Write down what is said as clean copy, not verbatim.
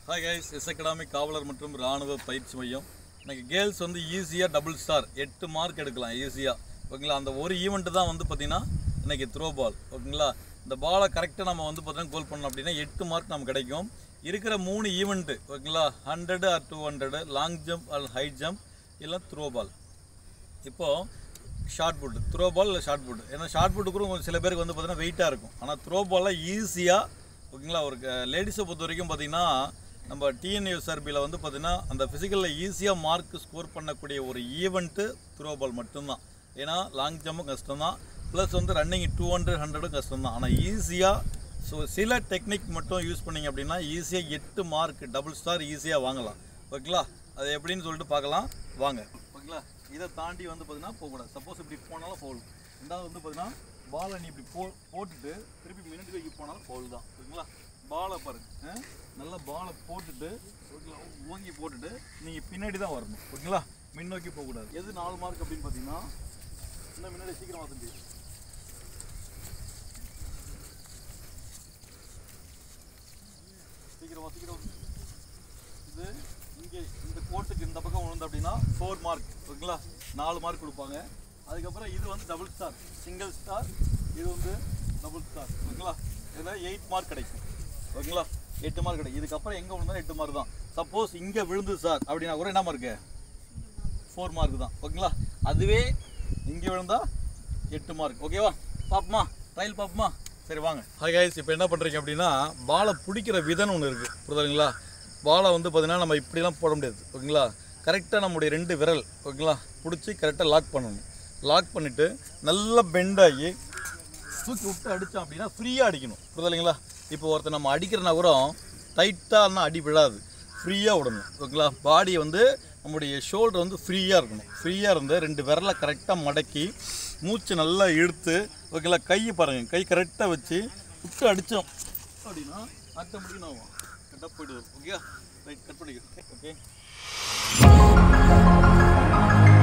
Hi guys, this is Academic காவலர் மற்றும் ராணுவ பயிற்சி மையம். இன்னைக்கு கேர்ள்ஸ் வந்து ஈஸியா டபுள் ஸ்டார் 8 மார்க் எடுக்கலாம் ஈஸியா. ஓகேங்களா? அந்த ஒரு ஈவென்ட் தான் வந்து பாத்தீங்கன்னா இன்னைக்கு த்ரோ பால். ஓகேங்களா? இந்த பாலை கரெக்ட்டா நம்ம வந்து பாத்தீங்கன்னா கோல் பண்ணோம் அப்படினா 8 மார்க் நமக்கு கிடைக்கும். இருக்கிற 3 ஈவென்ட் ஓகேங்களா? 100 or 200, long jump or high jump இல்ல த்ரோ பால். இப்போ ஷார்ட் புட், த்ரோ பால் இல்ல ஷார்ட் புட். ஏன்னா ஷார்ட் புட் கூட சில பேருக்கு வந்து பாத்தீங்கன்னா வெயிட்டா இருக்கும். ஆனா த்ரோ பால்ல ஈஸியா ஓகேங்களா ஒரு லேடிஸை பொறுத்த வரைக்கும் பார்த்தீங்கன்னா நம்ம TNUSRB வந்து பார்த்தீங்கன்னா அந்த ஃபிசிக்கலில் ஈஸியாக மார்க் ஸ்கோர் பண்ணக்கூடிய ஒரு ஈவெண்ட்டு த்ரோ பால் மட்டும்தான். ஏன்னா லாங் ஜம்ப்பும் கஷ்டம் தான், ப்ளஸ் வந்து ரன்னிங் 200, 100 கஷ்டம் தான். ஆனால் ஈஸியாக ஸோ சில டெக்னிக் மட்டும் யூஸ் பண்ணிங்க அப்படின்னா ஈஸியாக 8 மார்க் டபுள் ஸ்டார் ஈஸியாக வாங்கலாம். ஓகேங்களா? அது எப்படின்னு சொல்லிட்டு பார்க்கலாம் வாங்க. ஓகேங்களா? இதை தாண்டி வந்து பார்த்தீங்கன்னா போகக்கூடாது. சப்போஸ் இப்படி போனாலும் ஃபவுல். ரெண்டாவது வந்து பார்த்தீங்கன்னா பாலை நீ இப்படி போட்டுட்டு திருப்பி மினிட் வைக்க போனாலும் ஃபவுல் தான். ஓகேங்களா? பாலை பாருங்க, நல்லா பாலை போட்டுட்டு ஓகேங்களா ஓங்கி போட்டுட்டு நீங்கள் பின்னாடி தான் வரணும். ஓகேங்களா? முன்னோக்கி போகக்கூடாது. எது 4 மார்க் அப்படின்னு பார்த்தீங்கன்னா இன்னும் முன்னாடி சீக்கிரமாக தம்பி சீக்கிரம் இது இங்கே இந்த கோட்டுக்கு இந்த பக்கம் விழுந்து அப்படின்னா 4 மார்க். ஓகேங்களா? 4 மார்க் கொடுப்பாங்க. அதுக்கப்புறம் இது வந்து டபுள் ஸ்டார், சிங்கிள் ஸ்டார், இது வந்து டபுள் ஸ்டார். ஓகேங்களா? இதில் 8 மார்க் கிடைக்கும். ஓகேங்களா? 8 மார்க் கிடைக்கும். இதுக்கப்புறம் எங்கே விழுந்தாலும் 8 மார்க் தான். சப்போஸ் இங்கே விழுந்து சார் அப்படின்னா கூட என்ன மார்க்கு? 4 மார்க் தான். ஓகேங்களா? அதுவே இங்கே விழுந்தா 8 மார்க். ஓகேவா? பார்ப்போமா? ட்ரையல் பார்ப்போமா? சரி வாங்க. ஹாய் கைஸ், இப்போ என்ன பண்ணுறீங்க அப்படின்னா பாலை பிடிக்கிற விதம்னு ஒன்று இருக்குது, புரியுதுங்களா? பாலை வந்து பார்த்தீங்கன்னா நம்ம இப்படிலாம் போட முடியாது. ஓகேங்களா? கரெக்டாக நம்முடைய 2 விரல் ஓகேங்களா பிடிச்சி கரெக்டாக லாக் பண்ணணும். லாக் பண்ணிவிட்டு நல்லா பெண்ட் ஆகி தூக்கி விட்டு அடித்தோம் அப்படின்னா ஃப்ரீயாக அடிக்கணும். புரியுதுங்களா? இப்போ ஒருத்தர் நம்ம அடிக்கிறனா கூட டைட்டாக அடி விழாது, ஃப்ரீயாக விடணும். ஓகேங்களா? பாடியை வந்து நம்முடைய ஷோல்டர் வந்து ஃப்ரீயாக இருக்கணும். ஃப்ரீயாக இருந்து 2 விரலை கரெக்டாக மடக்கி மூச்சு நல்லா இழுத்து ஓகேங்களா கையை பாருங்கள், கை கரெக்டாக வச்சு விட்டு அடித்தோம் அப்படின்னா ஆட்டோமேட்டிக்காக ஆகும், கரெக்டாக போய்ட்டு வரும். ஓகே ரைட், கட் பண்ணிக்கிறோம். ஓகே